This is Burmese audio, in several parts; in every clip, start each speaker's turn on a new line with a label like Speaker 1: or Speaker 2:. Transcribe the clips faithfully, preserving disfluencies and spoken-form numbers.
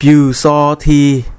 Speaker 1: บิวซอที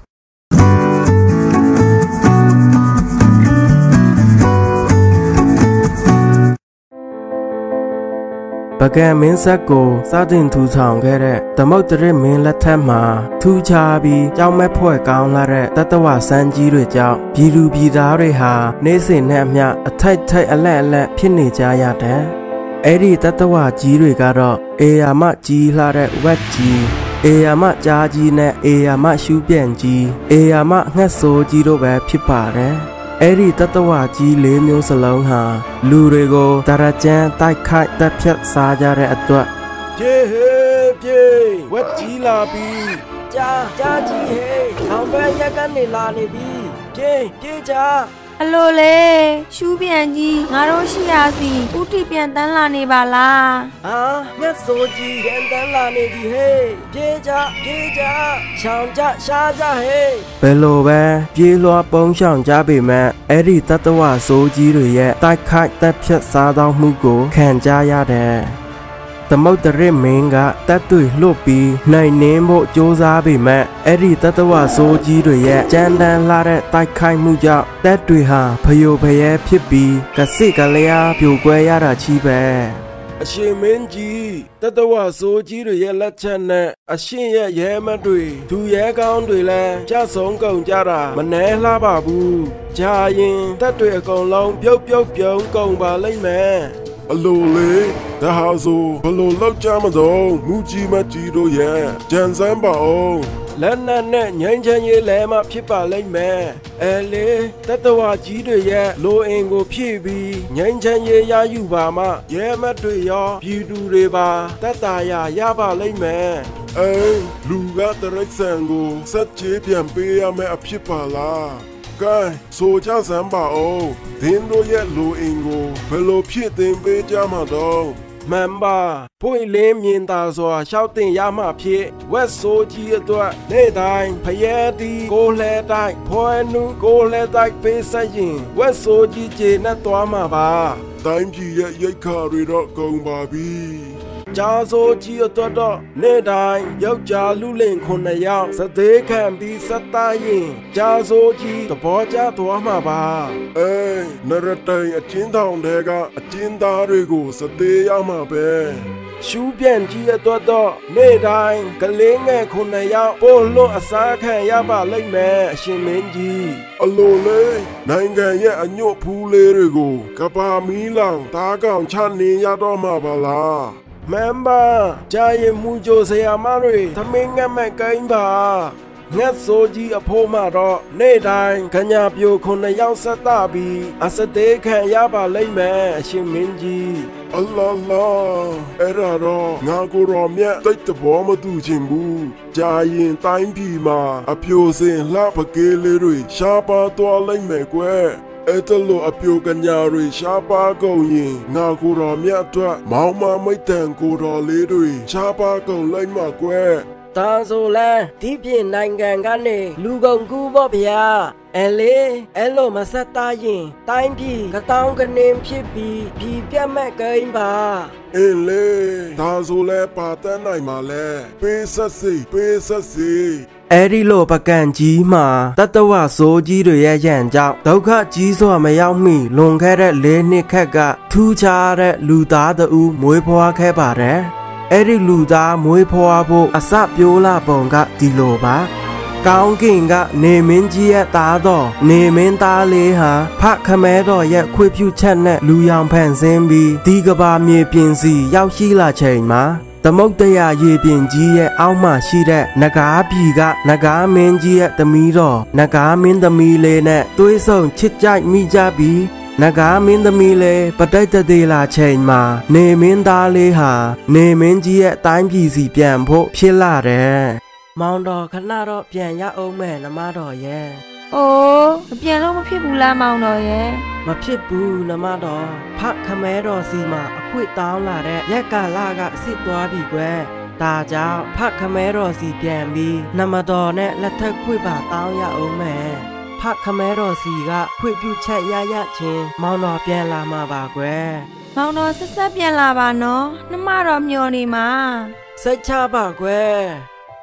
Speaker 1: ปะแกมင်းဆက်ကိုစတင်ထူထောင်ခဲ့တဲ့သမုတ်တရမင်းလက်ထက်မှာထူခြားပြီးကြောင်းမဲ့ဖွဲ့ကောင်းလာတဲ့တတဝစန်းကြီးတွေကြောင့်ပြည်သူပြည်သားတွေဟာနေ့စဉ်နဲ့အမျှအထိုက်ထိုက်အလက်အလက်ဖြစ်နေကြရတယ်။အဲ့ဒီတတဝကြီးတွေကတော့အေယာမကြီးလာတဲ့ဝက်ကြီးအေယာမကြားကြီးနဲ့အေယာမရှူးပြန်ကြီးအေယာမငှက်ဆိုးကြီးတို့ပဲဖြစ်ပါတယ်။အဲ့ဒီတတဝကြီးလေးမျိုးစလုံးဟာလူတွေကိုတရကြံတိုက်ခိုက်တပ်ဖြတ်စားကြတဲ့အတွက်ပြေဟေးပြေဝက်ကြီးလာပြီကြားကြားကြီးဟေးအောင်ပဲရက်ကနေလာနေပြီပြေပြေကြား
Speaker 2: အလိုလေရှူးပြန်ကြီးငါတို့ရှိရစီဥတီပြန်တန်းလာနေပါလား
Speaker 1: ဟာငှက်ဆိုးကြီးပြန်တန်းလာနေပြီဟေးပြေကြပြေကြရှောင်ကြရှားကြဟေးဘယ်လိုပဲပြေးလွှားပုံရှောင်ကြပေမဲ့အဲ့ဒီတတဝဆိုးကြီးတွေရဲ့တိုက်ခိုက်တပ်ဖြတ်စားသောမှုကိုခံကြရတယ်သမုတ်တရမင်းကတက်တွေလှုပ်ပြီးနိုင်နှင်းဖို့ကြိုးစားပေမဲ့အဲ့ဒီတတဝဆိုးကြီးတွေရဲ့ကြမ်းတမ်းလာတဲ့တိုက်ခိုက်မှုကြောင့်တက်တွေဟာဖယိုဖယဲဖြစ်ပြီးကစိကလျာပြိုကွဲရတာချီးပဲအရှင်မင်းကြီးတတဝဆိုးကြီးတွေရဲ့လက်ချက်နဲ့အရှင်ရဲ့ရဲမတ်တွေသူရဲကောင်းတွေလည်းကြဆုံးကုန်ကြတာမနှဲလှပါဘူးကြာရင်တက်တွေအကုန်လုံးပြုတ်ပြုတ်ပြုံးကုန်ပါလိမ့်မယ်အလိုလေဒါဟာဆိုဘလို့လောက်ကြမတော့မူကြီးမကြီးတို့ရဲ့ကြံစမ်းပါအောင်လက်နက်နဲ့ငိမ့်ချမ်းရေးလဲမှဖြစ်ပါလိမ့်မယ်အဲလေတတဝကြီးတွေရဲ့လိုအင်ကိုဖြည့်ပြီးငိမ့်ချမ်းရေးရယူပါမှရဲမတ်တွေရောပြည်သူတွေပါတတ်တာရရပါလိမ့်မယ်အဲလူကတရိတ်ဆန်ကိုစက်ချေးပြန်ပေးရမယ်အဖြစ်ပါလားကဲဆိုကြစမ်းပါအောင်ဒင်းတို့ရဲ့လူအင်ကိုဘယ်လိုဖြစ်တင်ပေးကြမှာတော့မှန်ပါပွင့်လင်းမြင်သာစွာရှောက်တင်ရမှဖြစ်ဝက်ဆိုးကြီးအတွက်နေ့တိုင်းဖယဲတီကိုလဲတိုက်ဖွယ်နူကိုလဲတိုက်ပေးဆက်ရင်ဝက်ဆိုးကြီးကျေနဲ့သွားမှာပါတိုင်းပြည်ရဲ့ရိတ်ခါတွေတော့ကုန်ပါပြီကြာဆိုကြီးအတွက်တော့နေ့တိုင်းယောက်ျားလူလင်ခုနှစ်ယောက်စသေးခံပြီးစက်သားရင်ကြာဆိုကြီးသဘောကျသွားမှာပါအေးနရတိုင်အချင်းတောင်တွေကအချင်းသားတွေကိုစသေးရမှာပဲရှူးပြန်ကြီးအတွက်တော့နေ့တိုင်းကလေးငယ်ခုနှစ်ယောက်ပို့လွတ်အစားခံရပါလိမ့်မယ်အရှင်မင်းကြီးအလိုလေးနိုင်ငံရဲ့အညွတ်ဖူးလေးတွေကိုကဘာမီလောင်တားကောင်ချနေရတော့မှာပါလားမမ်ဘာကြာရင်မူကြိုဆရာမတွေသမင်းငတ်မဲ့ကိန်းပါငတ်ဆိုးကြီးအဖိုးမှတော့နေ့တိုင်းခညာပြိုခုနှစ်ယောက်ဆက်တာပြီးအစသေးခံရပါလိမ့်မယ်အရှင်မင်းကြီးအလ္လာလာအဲ့ဒါတော့ငါကိုယ်တော်မြတ်တိတ်တဘောမတူချင်ဘူးကြာရင်တိုင်းပြည်မှာအပြိုစင်လှပကေးလေးတွေရှားပါသွားလိမ့်မယ်ကွယ်အဲ့တလို့အပြိုကညာတွေရှားပါကုန်ရင်ငါကိုယ်တော်မြတ်အတွက်မောင်မမိတ်တန်ကိုယ်တော်လေးတွေရှားပါကုန်လိုက်မှာကွယ်တာဆိုလဲဒီပြည်နိုင်ငံကနေလူကုန်ကူးပေါ့ဗျာအဲလေအဲ့လိုမဆက်သားရင်တိုင်းပြည်ကတောင်းကနေဖြစ်ပြီးပြည်ပြတ်မဲ့ကိန်းပါအေးလေဒါဆိုလဲပါတန်းနိုင်မှာလဲပေးဆက်စီပေးဆက်စီအဲ့ဒီလိုပကံကြီးမှာတတဝဆိုးကြီးတွေရဲ့ရန်ကြောင့်ဒုက္ခကြီးစွာမရောက်မီလွန်ခဲ့တဲ့လေးနှစ်ခက်က ထူးခြားတဲ့လူသားတဦးမွေးဖွားခဲ့ပါတယ်အဲ့ဒီလူသားမွေးဖွားဖို့အစပြိုးလာပုံကဒီလိုပါကောင်းကင်ကနေမင်းကြီးရဲ့သားတော်နေမင်းသားလေးဟာဖခမဲတော်ရဲ့ခွေပြုချက်နဲ့လူရောင်ဖန်ဆင်းပြီးဒီကဘာမြေပြင်စီရောက်ရှိလာချိန်မှာသမုတ်တရာရေပြင်ကြီးရဲ့အောက်မှာရှိတဲ့နဂါးပြည်ကနဂါးမင်းကြီးရဲ့သမီးတော်နဂါးမင်းသမီးလေးနဲ့တွေးဆုံချစ်ကြိုက်မိကြပြီးနဂါးမင်းသမီးလေးပဋိတသေးလာချိန်မှာနေမင်းသားလေးဟာနေမင်းကြီးရဲ့တိုင်းပြည်စီပြန်ဖို့ဖြစ်လာတယ်မောင်တော်ခဏတော့ပြန်ရအောင်မယ်နမတော်ရဲ့
Speaker 2: အိုးမပြန်လို့မဖြစ်ဘူးလားမောင်တော်ရဲ့
Speaker 1: မဖြစ်ဘူးနမတော်ဖခမဲတော်စီမှာအခွင့်တောင်းလာတဲ့ရက်ကာလကစစ်သွားပြီကွယ်ဒါကြောင့်ဖခမဲတော်စီပြန်ပြီးနမတော်နဲ့လက်ထက်ခွင့်ပါတောင်းရအောင်မယ်ဖခမဲတော်စီကခွင့်ပြုချက်ရရချင်းမောင်တော်ပြန်လာမှာပါကွယ်
Speaker 2: မောင်တော်ဆက်ဆက်ပြန်လာပါနော်နှမတော်မျောနေမှာ
Speaker 1: စိတ်ချပါကွယ်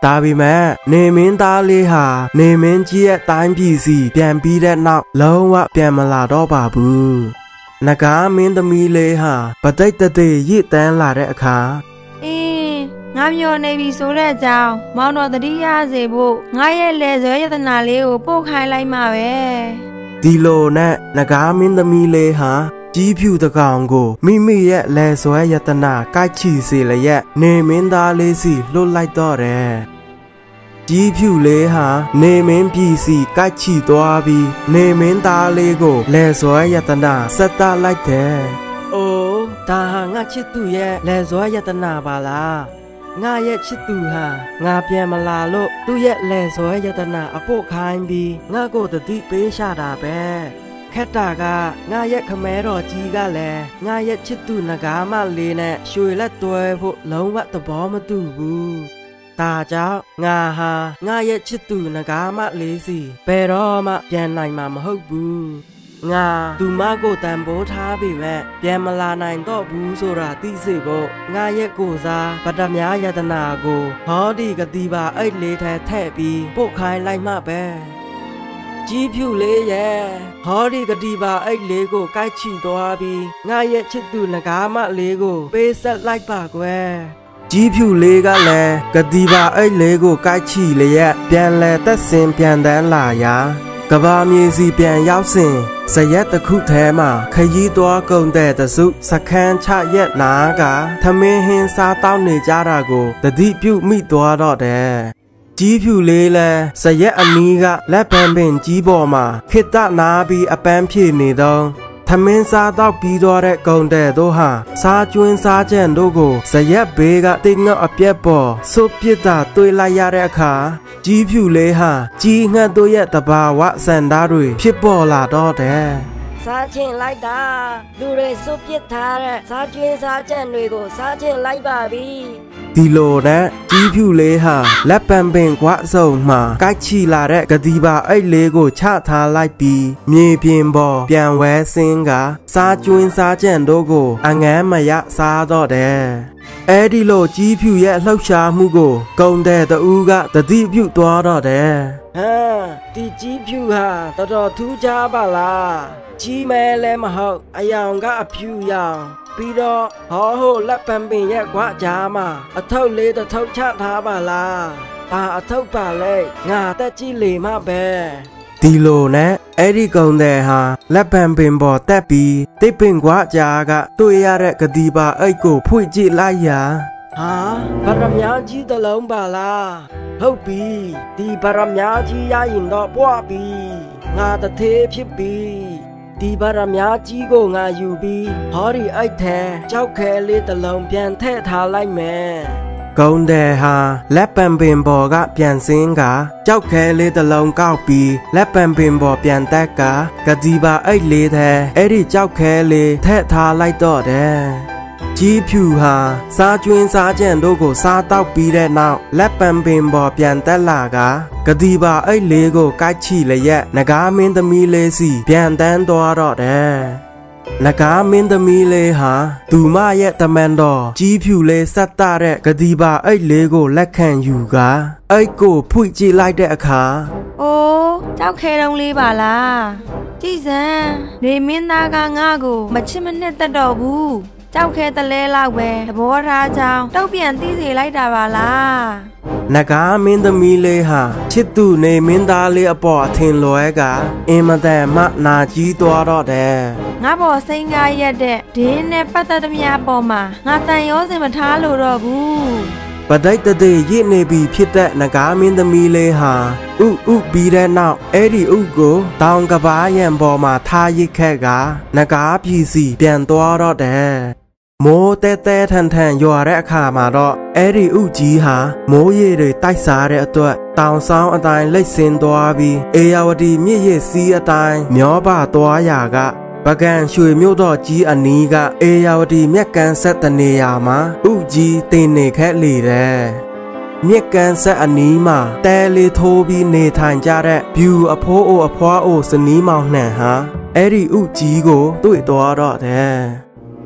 Speaker 1: ตาบีแม่เนมินตาลีหาเนมินจีตายปีสีเปลี่ยนปีได้นอกแล้วว่าเปลี่ยนมาลาดอบาบูนักามินตมีเลยหาปะไตตะเตยี่แตนลาได้ค่ะ
Speaker 2: เอ๊งามโยในบีโซเร่เจ้ามองนอตดิยาเซบุงาเย่เลเซยตนาเลโอโปคายไลมาเว
Speaker 1: ดีโลนะนักามินตมีเลยหาจีผิวตะกางกูมิมิเยแลสวยยตนาใกล้ชีสิเลยเยเนมินตาเลสีลุไลต่อเรจีผิวเลยหาเนมินพีสีใกล้ชีตัวบีเนมินตาเลกูแลสวยยตนาสตาไลเตโอ้ตาหางาชิตุเยแลสวยยตนาบาลางาเยชิตุหางาเปียมาลาโลตุเยแลสวยยตนาอโปคายบีงาโกตติเปชาดาเปแค่ตากางาเยขแมรอจีกาแลงาเยชิตุนากามาเลเนช่วยและตัวพวกหลงวัตบอมาตูบูตาเจ้างาหางาเยชิตุนากามาเลสีเปรอมาเปลี่ยนไหนมามาฮกบูงาตูมาโกตันโบท้าบีแม่เปลี่ยนมาลาไหนต่อบูโซราติสิโบงาเยโกซาปัตมยายตนาโกฮอดีกตีบาไอเลแทแทปีพวกใครไล่มาเปจีผิวเลยแย่ฮอดีกตีบาไอเลโกใกล้ชีตัวบีงาเยชิตุนากามาเลโกเปสัดไล่ปากแวจีผิวเลยก็แลกตีบาไอเลโกใกล้ชีเลยแย่เปลี่ยนแลตัดสินเปลี่ยนแดนลายากบามีสีเปลี่ยนยาวสินสยตะคุแทมาขยี้ตัวกงแต่ตะสุสักแคนชะเย็ดนากาทำเมหินซาต้าเนจาราโกตะดิผิวมิตัวดอดแดจีผิวเลยแลสยอันนี้ก็และแปนเป็นจีบอมาคิดตานาบีอแปนพี่นี่ดองทำเมนซาต้าปีตัวแรกกงแต่ตัวหาซาจวนซาเจนโดโกสยเบกติงอเปียปอสุพิตาตุยลายาเรขาจีผิวเลยหาจีเงาตัวเยตบาวะสันดารุยพิปอลาดอเดซาเชนไลตาดูเรสุพิตาเรซาจวนซาเจนด้วยโกซาเชนไลบาบีดีโลนะจีผิวเลยหาและแปมเป็นกว่าส่งมาใกล้ชีลาเรกตีบาไอเลโกชาทาไลปีมีเพียงบอเปียงแวซิงกาซาจวนซาเจนโดโกอังแงมายะซาดอเดเอดีโลจีผิวเยเล่าชามูโกกงเดตอูกะตติผิวตัวดอเดฮะตีจีผิวฮะตอดอทูจาบาลาจีแม่เลมหอกอายองกะอผิวยาวปีดอหอโหและแปมเป็นแยกว่าจามาอเท่าเลตเท่าชาทาบาลาปาอเท่าปาเลงาแต่จีเลมาเบดีโลนะเอดีกงเดฮาและแปมเป็นบอแต่ปีติเป็นกว่าจากะตัวยาเรกตีบาไอโกพุยจิลายาฮะปรมยาจีตะลงบาลาဟုတ်ပြီဒီပရမ ्या ကြီးရရင်တော့ပွားပြီငါတသေးဖြစ်ပြီဒီပရမ ्या ကြီးကိုငါယူပြီးဟောဒီအိုက်ထဲကြောက်ခဲလေးတစ်လုံးပြန်ထည့်ထားလိုက်မယ်ကုန်းတဲ့ဟာလက်ပံပင်ပေါ်ကပြန်စင်းကကြောက်ခဲလေးတစ်လုံးကောက်ပြီးလက်ပံပင်ပေါ်ပြန်တက်ကကတိပါအိတ်လေးထဲအဲ့ဒီကြောက်ခဲလေးထည့်ထားလိုက်တော့တယ်จีผิวหาซาจวนซาเจนโดโกซาตอกปีได้นาวและแปมเป็นบอเปลี่ยนแต่ลากากะดีบาไอเลโกใกล้ชีเลยแยนากาเมนตมีเลสีเปลี่ยนแต่นตัวรอดแดนากาเมนตมีเลหาตูมาเยตะแมนดอจีผิวเลสัตตาเรกะดีบาไอเลโกและแข่งอยู่กาไอโกพุยจีไลได้อะขา
Speaker 2: โอ้เจ้าแค่ลงลีบาลาจีซันเดมินตากางาโกมะชิมะเนตะดอบูเจ้าแค่ตะเลลากเวตะโบราเจ้าเต้าเปลี่ยนตีสีไล่ดาบาลานากา
Speaker 1: เมนตมีเลยหาชิดตูเนมินตาเลอปอเทนลอยกาเอมาแต่มะนาจีตัวรอดแด
Speaker 2: งาบอสิงกาเยดเดเดนเนปัตตะมยาปอมางาตันย้อสิมาท้าโลดอบู
Speaker 1: ปะไดตะเดยิเนบีဖြစ်တဲ့นากาเมนตมีเลยหาอุอุบีတဲ့နောက်အဲ့ဒီဥကိုတောင်ကဘာရံပေါ်မှာထားရစ်ခက်ကနဂါပြည်စီပြန်သွားတော့တဲ့မိုးတဲတဲထန်ထန်ရွာတဲ့အခါမှာတော့အဲ့ဒီဥကြီးဟာမိုးရေတွေတိုက်စားတဲ့အတွက်တောင်ဆောင်အတိုင်းလိတ်ဆင်းသွားပြီးအေယာဝတီမြစ်ရစီးအတိုင်းမျောပါသွားရာကပကံရွှေမြို့တော်ကြီးအနီးကအေယာဝတီမြက်ကန်းဆက်တနေရာမှာဥကြီးတင်နေခက်လေတဲ့မြက်ကန်းဆက်အနီးမှာတဲလေးထိုးပြီးနေထိုင်ကြတဲ့ဘျူအဖိုးအိုအဖွားအိုစနီးမောင်နှံဟာအဲ့ဒီဥကြီးကိုတွေ့သွားတော့တဲ့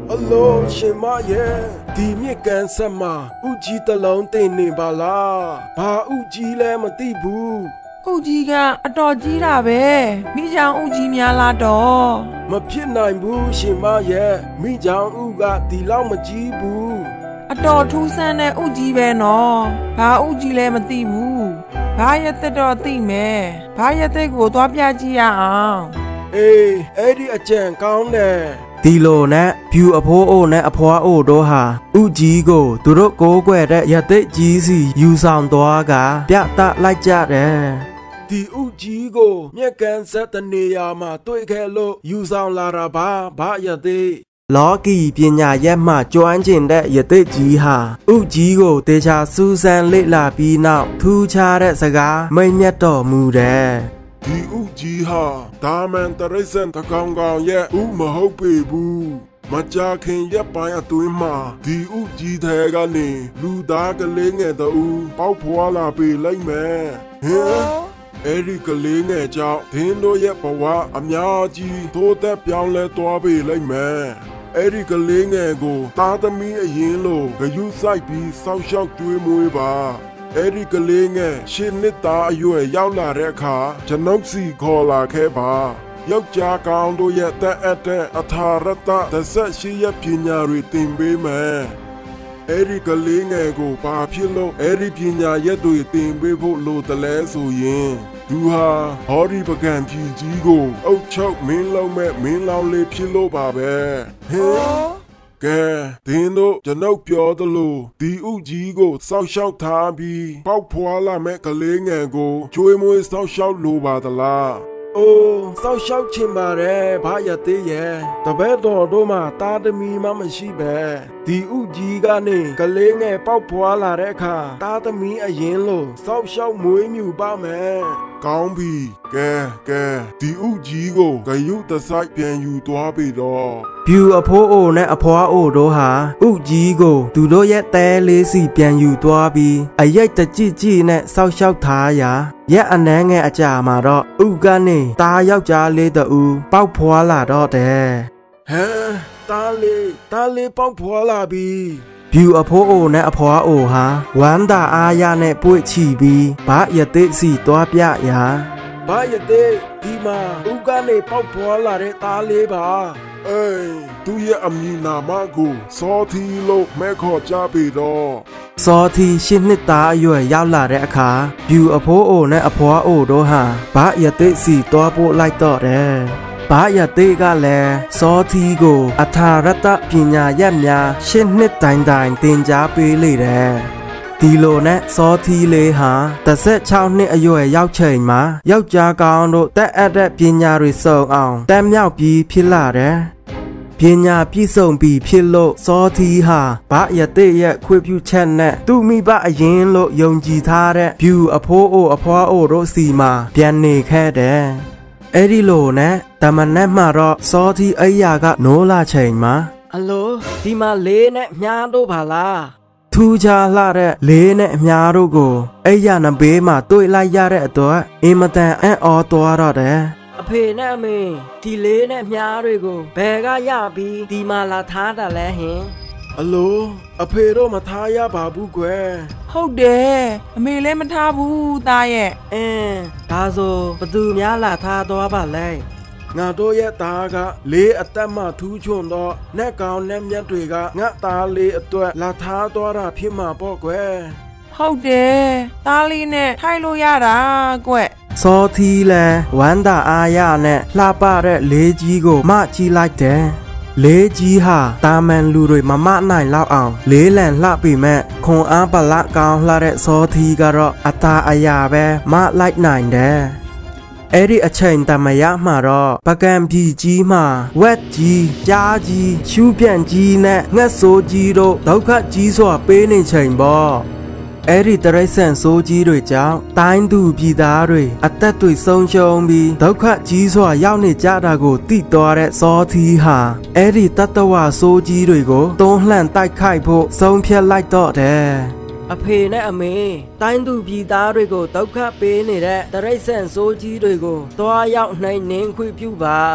Speaker 1: အလိုရှင်မရဲ့ဒီမြစ်ကန်ဆက်မှာဥကြီးတလုံးတင်နေပါလားဘာဥကြီးလဲမသိဘူး
Speaker 3: ဥကြီးကအတော်ကြီးတာပဲမိချောင်ဥကြီးများလားတော့
Speaker 1: မဖြစ်နိုင်ဘူးရှင်မရဲ့မိချောင်ဥကဒီလောက်မကြီးဘူး
Speaker 3: အတော်ထူးဆန်းတဲ့ဥကြီးပဲနော်ဘာဥကြီးလဲမသိဘူးဘာရသက်တော့သိမယ်ဘာရသက်ကိုသွားပြကြည့်ရအောင်
Speaker 1: အေးအဲ့ဒီအကြံကောင်းတယ်
Speaker 4: ဒီလိုနဲ့ဖြူအဖိုးအိုနဲ့အဖွားအိုတို့ဟာဥကြီးကိုသူတို့ကိုးကွယ်တဲ့ရသက်ကြီးစီယူဆောင်သွားကပြသလိုက်ကြတယ်
Speaker 1: ဒီဥကြီးကိုမြက်ကန်ဆက်တနေရာမှာတွေ့ခဲ့လို့ယူဆောင်လာတာပါဘာရသက်
Speaker 4: လောကီပညာရက်မှကျွမ်းကျင်တဲ့ရသက်ကြီးဟာဥကြီးကိုတေချာစူးစမ်းလေ့လာပြီးနောက်ထူးခြားတဲ့စကားမိတ်မြတ်တော်မူတယ်
Speaker 1: ဒီဥကြီးဟာဒါမန်တရိစံတကောင်ကောင်ရဲ့ဥမဟုတ်ပေဘူးမကြခင်ရက်ပိုင်းအတွင်းမှာဒီဥကြီးတဲ့ကနေလူသားကလေးငယ်တူပေါက်ဖွာလာပေလိုက်မယ်ဟင်အဲ့ဒီကလေးငယ်ကြောင့်ဒင်းတို့ရဲ့ဘဝအများကြီးတိုးတက်ပြောင်းလဲသွားပေလိုက်မယ်အဲ့ဒီကလေးငယ်ကိုသားသမီးအရင်လိုဂရုစိုက်ပြီးစောင့်ရှောက်ကြွေးမွေးပါအဲ့ဒီကလေးငယ်ရှင်းနှစ်သားအရွယ်ရောက်လာတဲ့အခါကျွန်ုပ်စီခေါ်လာခဲ့ပါယောက်ျားကောင်တို့ရဲ့တက်အပ်တဲ့အထာရတသက်ဆက်ရှိရပညာတွေသင်ပေးမယ်အဲ့ဒီကလေးငယ်ကိုဘာဖြစ်လို့အဲ့ဒီပညာရက်တွေသင်ပေးဖို့လိုတလဲဆိုရင်သူဟာဟောဒီပကံကြီးကြီးကိုအုတ်ချုပ်မင်းလုံးမဲ့မင်းလောင်လေးဖြစ်လို့ပါပဲဟင်ကဲဒင်းတို့ကျွန်ုပ်ပြောသလိုဒီဥကြီးကိုစောက်ရှောက်ထားပြီးပေါက်ဖွာလာမဲ့ကလေးငယ်ကိုကျွေးမွေးစောက်ရှောက်လိုပါသလားအိုးစောက်ရှောက်ချင်ပါတယ်ဘာရသေးရဲ့တပည့်တော်တို့မှာတာသမီမှမရှိပဲဒီဥကြီးကနေကလေးငယ်ပေါက်ဖွာလာတဲ့အခါတာသမီအရင်လို့စောက်ရှောက်မွေးမြူပါမယ်ကောင်းပြီကဲကဲဒီဥကြီးကိုဂယုတစိုက်ပြန်ယူသွားပြီတော့
Speaker 4: ဖြူအဖိုးအိုနဲ့အဖွားအိုတို့ဟာဥကြီးကိုသူတို့ရဲ့တဲလေးစီပြန်ယူသွားပြီးအရိတ်တကြည့်ကြည့်နဲ့စောက်ရှောက်ထားရာရက်အနှဲငယ်အကြာမှာတော့ဥကနေตาယောက်ျားလေးတူပေါက်ဖွာလာတော့တယ်
Speaker 1: ဟမ်ตาလေးตาလေးပေါက်ဖွာလာပြီ
Speaker 4: ဖြူအဖိုးအိုနဲ့အဖွားအိုဟာဝမ်းသာအားရနဲ့ပွေ့ချီပြီးဘာရသေးစီသွားပြရာ
Speaker 1: ဘာရသေးဒီမှာဥကနေပေါက်ဖွာလာတဲ့ตาလေးပါအေးသူရဲ့အမည်နာမကိုစောသီလို့မဲခေါ်ကြပြီတော့
Speaker 4: စောသီရှစ်နှစ်သားအရွယ်ရောက်လာတဲ့အခါဖြူအဖိုးအိုနဲ့အဖွားအိုတို့ဟာဘာရသေးစီသွားပို့လိုက်တော့တယ်ဘာရသေးကလည်းစောသီကိုအထာရတပညာရက်များရှစ်နှစ်တိုင်တိုင်သင်ကြားပေးလေတယ်ဒီလိုနဲ့စောသီလေးဟာတစ်ဆက်၆နှစ်အရွယ်ရောက်ချိန်မှာယောက်ျားကောင်တို့တက်အပ်တဲ့ပညာတွေစုံအောင်တက်မြောက်ပြီးဖြစ်လာတယ်ပညာပြည့်စုံပြီးဖြစ်လို့စောသီဟာဘာရသေးရဲ့ခွေပြုချက်နဲ့သူ့မိဘအရင်လို့ယုံကြည်ထားတဲ့ဖြူအဖိုးအိုအဖွားအိုတို့စီမှာပြန်နေခဲ့တယ်အဲ့ဒီလိုနဲ့တမနက်မှာတော့စောသီအိယာကနိုးလာချိန်မှာ
Speaker 1: အလိုဒီမှာလေးနဲ့မြားတို့ပါလား
Speaker 4: ထူးခြားလှတဲ့လေးနဲ့အများတို့ကိုအိယာနဘေးမှာတွေ့လိုက်ရတဲ့အတွက်အင်မတန်အံ့ဩသွားတော့တယ်
Speaker 1: အဖေနဲ့အမေဒီလေးနဲ့မြားတွေကိုဘယ်ကရပြီးဒီမှာလာထားတာလဲဟင်အလိုအဖေတို့မထားရပါဘူးကွယ်
Speaker 3: ဟုတ်တယ်အမေလည်းမထားဘူးသားရဲ့
Speaker 1: အင်းဒါဆိုဘသူများလာထားသွားပါလဲငါတို့ရဲ့သားကလေးအသက်မှထူးချွန်တော့နဲ့ကောင်နဲ့မြတ်တွေကငါသားလေးအတွက်လာထားသွားတာဖြစ်မှာပေါ့ကွယ်
Speaker 3: ဟုတ်တယ်သားလေးနဲ့ထိုင်လို့ရတာကွယ်
Speaker 4: စောသီလဲဝမ်းသာအားရနဲ့လှပတဲ့လေးကြီးကိုမကြည့်လိုက်တယ်လေးကြီးဟာတာမန်လူတွေမမနိုင်လောက်အောင်လေးလံလှပေမဲ့ခွန်အားပလကောင်းလှတဲ့စောသီကတော့အตาအရာပဲမလိုက်နိုင်တယ်အဲ့ဒီအချိန်တမရမှာတော့ပကံပြည်ကြီးမှာဝက်ကြီးကြားကြီးရှူးပြန်ကြီးနဲ့ငှက်ဆိုးကြီးတို့ဒုက္ခကြီးစွာပေးနေချိန်ပေါ့အဲ့ဒီတရိษံဆိုးကြီးတွေကြောင့်တိုင်းသူပြည်သားတွေအသက်တွေဆုံးရှုံးပြီးဒုက္ခကြီးစွာရောက်နေကြတာကိုသိသွားတဲ့စောသီဟာအဲ့ဒီတတဝဆိုးကြီးတွေကိုတွန်းလှန်တိုက်ခိုက်ဖို့ဆုံးဖြတ်လိုက်တော့တယ်
Speaker 1: အဖေနဲ့အမေတိုင်းသူပြည်သားတွေကိုဒုက္ခပေးနေတဲ့တရိษံဆိုးကြီးတွေကိုတွားရောက်နှိမ်နှင်းခွင့်ပြုပါ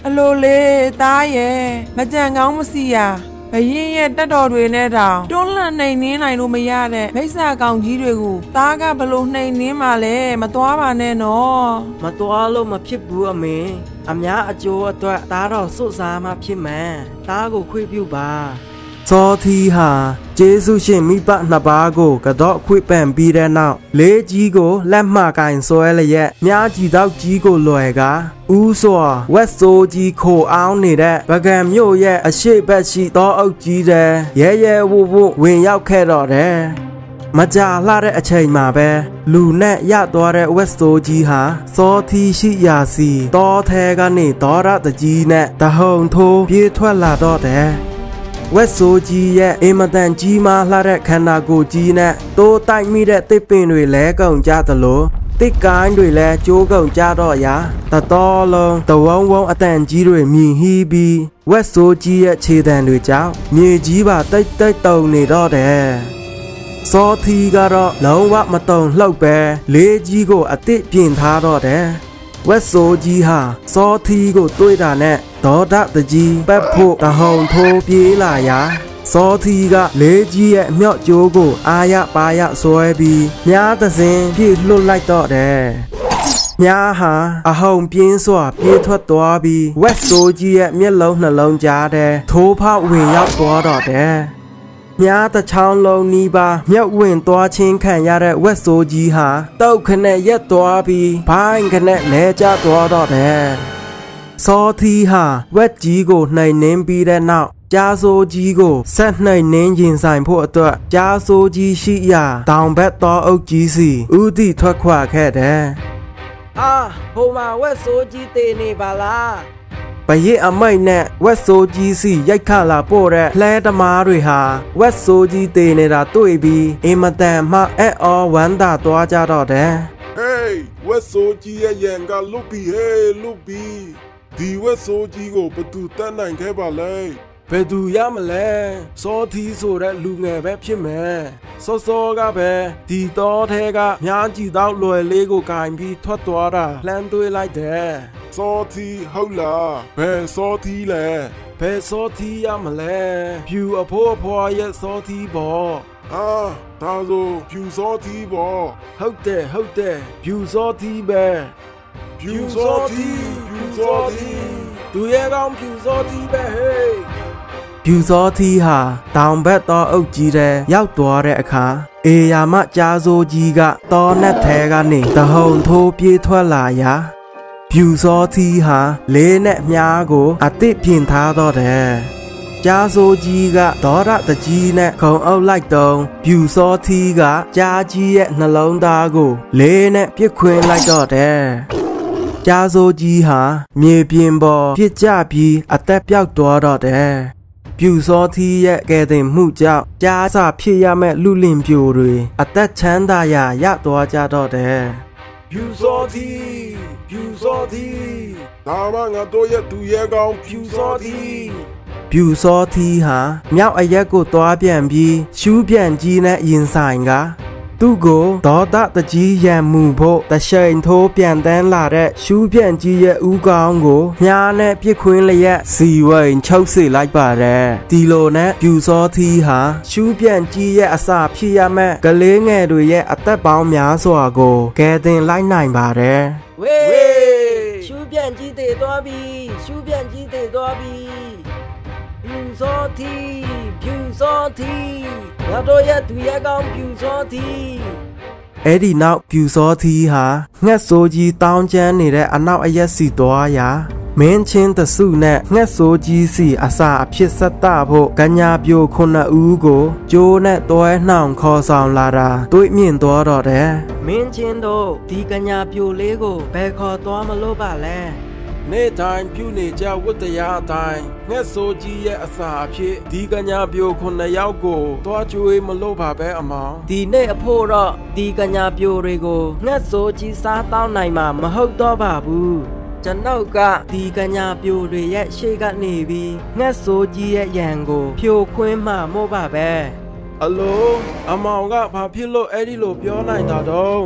Speaker 3: အလိုလေသားရဲ့မကြံကောင်းမစီရဘရင်ရဲ့တက်တော်တွေနဲ့တောင်တွန်းလှန်နှိမ်နှင်းနိုင်လို့မရတဲ့မိစ္ဆာကောင်ကြီးတွေကိုသားကဘလို့နှိမ်နှင်းမှလဲမသွားပါနဲ့နော်
Speaker 1: မသွားလို့မဖြစ်ဘူးအမေအများအကျိုးအတွက်သားတော်စွတ်စားမှဖြစ်မယ်သားကိုခွေပြုပါ
Speaker 4: စောသီဟာကျေးဇူးရှင်မိဘနှစ်ပါးကိုကတော့ခွေပန့်ပြီးတဲ့နောက်လေးကြီးကိုလက်မှကင်ဆွဲလျက်မြားကြီးတော့ကြီးကိုလွယ်ကဦးစွာဝက်ဆိုးကြီးခိုအောင်နေတဲ့ပကံမြို့ရဲ့အရှိတ်ဘက်ရှိသောအုပ်ကြီးတဲ့ရဲရဲဝုတ်ဝုတ်ဝင်ရောက်ခဲ့တော့တယ်မကြာလှတဲ့အချိန်မှာပဲလူနဲ့ရသွားတဲ့ဝက်ဆိုးကြီးဟာစောသီရှိရာစီတောထဲကနေဒေါရတကြီးနဲ့တဟုန်ထိုးပြေးထွက်လာတော့တယ်ဝက်ဆိုးကြီးရဲ့အင်မတန်ကြီးမားလှတဲ့ခန္ဓာကိုယ်ကြီးနဲ့တိုးတိုက်မိတဲ့တစ်ပင်တွေလဲကုန်ကြသလိုတစ်ကိုင်းတွေလဲကျိုးကုန်ကြတော့ရာတတော်လုံးတဝုံဝုံအတန်ကြီးတွေမြည်ဟီးပြီးဝက်ဆိုးကြီးရဲ့ခြေတံတွေကြောင့်မြေကြီးပါတိတ်တိတ်တုန်နေတော့တယ်စောသီကတော့လုံးဝမတုံလှုပ်ပဲလေးကြီးကိုအတစ်ပြင်ထားတော့တယ်ဝက်ဆိုးကြီးဟာစောသီကိုတွေးတာနဲ့ဒေါဒတကြီးပက်ဖို့တဟုန်ထိုးပြေးလာရာစောသီကလေးကြီးရဲ့မြော့ကျိုးကိုအာရပါရဆွဲပြီးမြားသစင်ပြေးလွတ်လိုက်တော့တယ်မြားဟာအဟုန်ပြင်းစွာပြေးထွက်သွားပြီးဝက်ဆိုးကြီးရဲ့မျက်လုံးနှလုံးကြားထဲထိုးဖောက်ဝင်ရောက်သွားတော့တယ်မြားတချောင်းလုံးနီးပါးမြက်ဝင်သွားချင်းခံရတဲ့ဝက်ဆိုးကြီးဟာတောက်ခနဲ့ရက်သွားပြီးဘိုင်းခနဲ့လဲကျသွားတော့တယ်စောသီဟာဝက်ကြီးကိုနှိမ်နှင်းပြီးတဲ့နောက်ကြားစိုးကြီးကိုဆက်နှိမ်နှင်းရင်ဆိုင်ဖို့အတွက်ကြားစိုးကြီးရှိရာတောင်ဘက်တော်အုပ်ကြီးစီဥတီထွက်ခွာခဲ့တယ်
Speaker 1: အာဟိုမှာဝက်ဆိုးကြီးတေနေပါလား
Speaker 4: ပရိအမိတ်နဲ့ဝက်ဆိုးကြီးစီရိုက်ခလာပို့တဲ့လှဲသမားတွေဟာဝက်ဆိုးကြီးတေနေတာတွေ့ပြီးအင်မတန်မှအံ့ဩဝမ်းသာသွားကြတော့တယ်
Speaker 5: ဟေးဝက်ဆိုးကြီးရဲ့ရန်ကလုတ်ပြီးဟေးလုတ်ပြီးဒီဝက်ဆိုးကြီးကိုဘသူတတ်နိုင်ခဲ့ပါလဲ
Speaker 1: ဘယ်သူရမလဲစောသီဆိုတဲ့လူငယ်ပဲဖြစ်မယ်စောစောကပဲဒီတော်ထဲကမြားကြီးတော့လွယ်လေးကိုကင်ပြီးထွက်သွားတာလှမ်းတွေးလိုက်တယ်
Speaker 5: စောသီဟုတ်လားဘယ်စောသီလဲ
Speaker 1: ဘယ်စောသီရမလဲဖြူအဖိုးအဖွားရဲ့စောသီပေါ့
Speaker 5: အာဒါဆိုဖြူစောသီပေါ့
Speaker 1: ဟုတ်တယ်ဟုတ်တယ်ဖြူစောသီပဲ
Speaker 5: ဖြူစောသီဖြူစောသီ
Speaker 1: သူရဲ့ကောင်းဖြူစောသီပဲဟေး
Speaker 4: ဖြူစောသီဟာတောင်ဘက်တော်အုပ်ကြီးတဲ့ရောက်သွားတဲ့အခါအေယာမကြားစိုးကြီးကတော်နဲ့ထဲကနေတဟုန်ထိုးပြေးထွက်လာရာဖြူစောသီဟာလေးနဲ့မြားကိုအတစ်ပြင်ထားတော့တယ်ကြားစိုးကြီးကဒေါရတကြီးနဲ့ခုံအုပ်လိုက်တော့ဖြူစောသီကကြားကြီးရဲ့နှလုံးသားကိုလေးနဲ့ပြစ်ခွင်းလိုက်တော့တယ်ကြားစိုးကြီးဟာမြေပြင်ပေါ်ပြစ်ကျပြီးအသက်ပြောက်သွားတော့တယ်ဖြူစောသီရဲ့ကဲတင်မှုကြောင့်ကြားစာဖြစ်ရမဲ့လူလင်ပြိုတွေအသက်ချမ်းသာရာရသွားကြတော့တယ်
Speaker 1: ဖြူစောသီဖြူစောသီ
Speaker 5: ဒါမှငါတို့ရဲ့သူရဲ့ကောင်း
Speaker 1: ဖြူစောသီ
Speaker 4: ဖြူစောသီဟာမြောက်အရက်ကိုသွားပြန်ပြီးရှူးပြန်ကြီးနဲ့ရင်ဆိုင်ကသူ့ကိုဒေါဒတကြီးရံမှုဖို့တရှိန်ထိုးပြန်တန်းလာတဲ့ရှူးပြန်ကြီးရဲ့ဥကောင်းကိုမြားနဲ့ပြစ်ခွင်းလျက်စီဝိန်ချုပ်စေလိုက်ပါတယ်ဒီလိုနဲ့ဖြူစောသီဟာရှူးပြန်ကြီးရဲ့အစာဖြစ်ရမဲ့ကလေးငယ်တွေရဲ့အသက်ပေါင်းများစွာကိုကယ်တင်လိုက်နိုင်ပါတယ်
Speaker 1: ဝေးရှူးပြန်ကြီးတေသွားပြီရှူးပြန်ကြီးတေသွားပြီဖြူစောသီဖြူစောသီငါတို့ရဲ့သူရဲ့ကောင်းဖြူစောသီ
Speaker 4: အဲ့ဒီနောက်ဖြူစောသီဟာငှက်ဆိုးကြီးတောင်းကျမ်းနေတဲ့အနောက်အရက်စီသွားရာမင်းချင်းတစုနဲ့ငှက်ဆိုးကြီးစီအစာအဖြစ်ဆက်တဖို့ကညာပြိုခုနှစ်ဦးကိုကျိုးနဲ့တွဲနှောင်ခေါ်ဆောင်လာတာတွေ့မြင်သွားတော့တယ်
Speaker 1: မင်းချင်းတို့ဒီကညာပြိုလေးကိုဘယ်ခေါ်သွားမလို့ပါလဲနေတိုင်းပြုနေကြဝတ္တရားအတိုင်းငှက်ဆိုးကြီးရဲ့အစာအဖြစ်ဒီကညာပြိုခုနှစ်ယောက်ကိုတွားကျွေးမလို့ပါပဲအမောင်ဒီနေ့အဖို့တော့ဒီကညာပြိုတွေကိုငှက်ဆိုးကြီးစားတောင်းနိုင်မှာမဟုတ်တော့ပါဘူးကျွန်ုပ်ကဒီကညာပြိုတွေရဲ့ရှေ့ကနေပြီးငှက်ဆိုးကြီးရဲ့ရန်ကိုဖြိုခွင်းမှမို့ပါပဲအလိုအမောင်ကဘာဖြစ်လို့အဲ့ဒီလိုပြောနိုင်တာတော့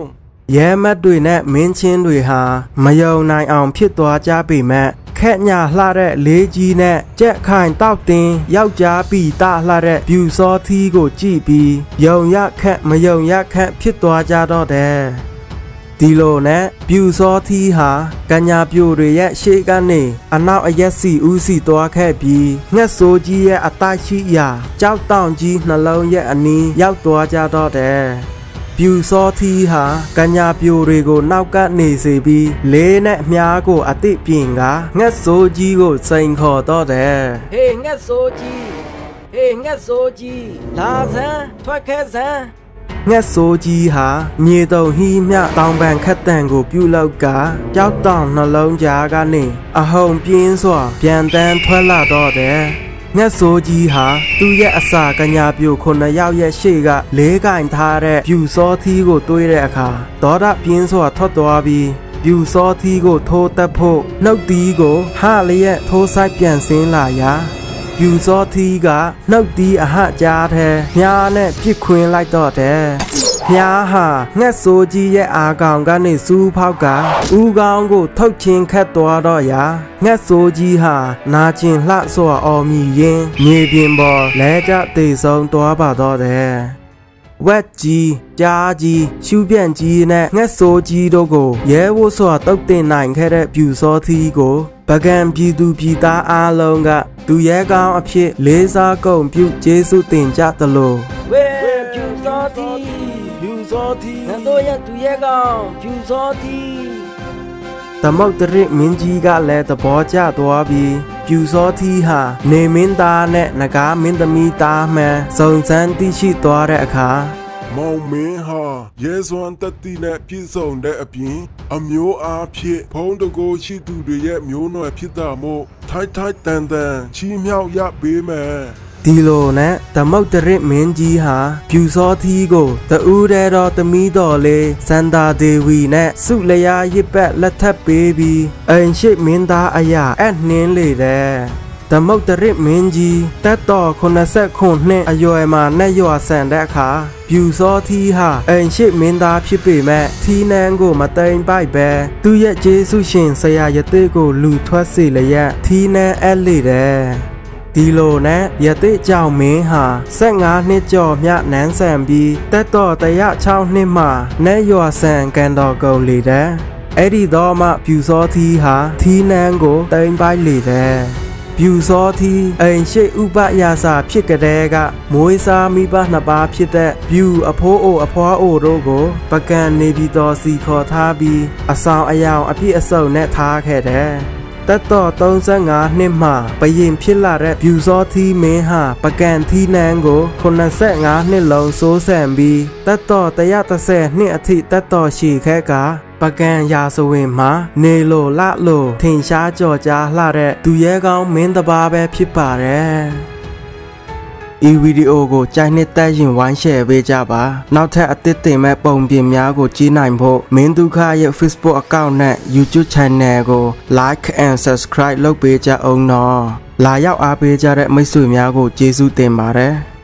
Speaker 4: แย่มัดด้วยแน่เมนชินด้วยหามาเยาวนายอ่อมพิตัวจ้าปีแม่แค่หน้าลาเร่เลจีแน่แจ๊ข่ายเต้าติงยาวจ้าปีตาลาเร่บิวซอทีโกจีปียาวยาแค่มาเยาวยาแค่พิตัวจ้าดอเดดีโลเนะบิวซอทีหากัญญาบิวเรียเชกันเนอนาอายสีอูสีตัวแค่ปีเงโซจีเยอตาชิยาเจ้าตองจีนลงเยอันนี้ยาวตัวจ้าดอเดบิวซอทีหากัญญาบิวเรโกนาวกะเนเซบีเลเนะเมียโกอติเปียงกาเงโซจีโกเซิงขอดอเด
Speaker 1: เฮ้เงโซจีเฮ้เงโซจีลาซันทวดแค่ซัน
Speaker 4: เงโซจีหาเมียตัวฮีเมียตองแบงคัดแต่งกูบิวเลากาเจ้าตองนลงจากันนี่อาหงเปียนสัวเปียนแตนทวดลาดอเดเงโซจีหาตุเยอสากัญญาบิวคนนายาวเยเชกะเลกันทาเรบิวซอทีโกตุยเรอะคาตอดะเปียนสัวทอดตัวบีบิวซอทีโกโทตะโพนกตีโกฮาเลเยโทไซเปลี่ยนสินลายาบิวซอทีกะนกตีอะหะจาแทญาเนปิดควินไล่ต่อแทญาหาเงโซจีเยอากองกันนี่สู้พาวกาอูกองโกทุกชิงแค่ตัวดอยาเงโซจีหานาจินละสัวออมีเย็นမြေပြင်ပေါ်လဲကြတေဆုံးသွားပါတော့တယ်ဝက်ကြီးကြားကြီးရှူပြန့်ကြီးနဲ့ငှက်ဆိုးကြီးတို့ကိုရဲဝတ်စွာတုတ်တင်နိုင်ခဲ့တဲ့ပြူစောသီးကိုပကံပြည်သူပြည်သားအားလုံးကသူရဲကောင်းအဖြစ်လေးစားဂုဏ်ပြုကျေးဇူးတင်ကြသလို
Speaker 1: ဝဲပြူစောသီးပြူစောသီးငါတို့ရဲ့သူရဲကောင်းပြူစောသီး
Speaker 4: သမုတ်တရစ်မင်းကြီးကလည်းသဘောကျသွားပြီးပြူစောသီးဟာနေမင်းသားနဲ့နဂါမင်းသမီးသားမှန်စုံစမ်းသိရှိသွားတဲ့အခါ
Speaker 5: မောင်မင်းဟာရဲစွမ်းတက်တီနဲ့ပြည့်စုံတဲ့အပြင်အမျိုးအားဖြင့်ဘုံတကိုယ်ရှိသူတွေရဲ့မျိုးနွယ်ဖြစ်တာမို့ထိုက်ထိုက်တန်တန်ချီးမြှောက်ရပေးမယ်
Speaker 4: ဒီလိုနဲ့သမုတ်တရစ်မင်းကြီးဟာပြူစောသီးကိုတူးတဲ့တော်သမီးတော်လေးစန္ဒာဒေဝီနဲ့စုလျာရစ်ပတ်လက်ထပ်ပေးပြီးအိမ်ရှိမင်းသားအရာအနှင်းလေတဲ့သမုတ်တရစ်မင်းကြီးတက်တော်ခုနှစ်ဆက်ခုနှစ်အရွယ်မှာနဲ့ရွာဆန်တဲ့အခါပြူစောသီးဟာအိမ်ရှိမင်းသားဖြစ်ပေမဲ့သီးနှံကိုမတိမ်ပိုက်ပဲသူ့ရဲ့ကျေးဇူးရှင်ဆရာရသေးကိုလူထွက်စေလျက်သီးနှံအပ်လေတဲ့ဒီလိုနဲ့ရသေးကြောင်မင်းဟာ၁၅နှစ်ကျော်မြနန်းဆန်ပြီးတက်တော်တရ၆နှစ်မှနဲ့ရွာဆန်ကန်တော်ကုန်လေတဲ့အဲ့ဒီတော့မှပြူစောသီးဟာသီးနှံကိုတိမ်ပိုက်လေတဲ့ပြူစောသီးအိမ်ရှိဥပယာစာဖြစ်ကြတဲ့ကမွေးစားမိဘနှစ်ပါးဖြစ်တဲ့ပြူအဖိုးအိုအဖွားအိုတို့ကိုပကံနေပြီးတော်စီခေါ်ထားပြီးအဆောင်အယောင်အပြည့်အစုံနဲ့ထားခဲ့တဲ့တက်တော်၃၅နှစ်မှပရင်ဖြစ်လာတဲ့ပြူစောသီးမင်းဟာပကံသီးနှံကိုခုနှစ်၅နှစ်လုံးစိုးစံပြီးတက်တော်၁၁၀နှစ်အထိတက်တော်ရှိခဲ့ကပကံရာဇဝင်မှာနေလိုလလိုထင်ရှားကြော်ကြားလှတဲ့သူရဲကောင်းမင်းတစ်ပါးပဲဖြစ်ပါတယ်ဒီဗီဒီယိုကိုကြိုက်နှစ်သက်ရင်ဝိုင်းရှယ်ပေးကြပါနောက်ထပ်အသစ်တင်မဲ့ပုံပြင်များကိုကြည့်နိုင်ဖို့မင်းဒုက္ခရဲ့ Facebook account နဲ့ YouTube channel ကို like and subscribe လုပ်ပေးကြအောင်နော်လာရောက်အားပေးကြတဲ့မိတ်ဆွေများကိုကျေးဇူးတင်ပါတယ်